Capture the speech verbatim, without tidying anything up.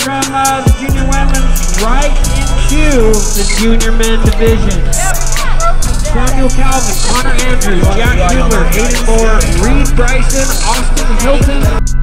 from uh, the junior women's right into the junior men division. Samuel Calvin, Connor Andrews, Jack Hubler, Aden Moore, Reed Bryson, Austin Hilton.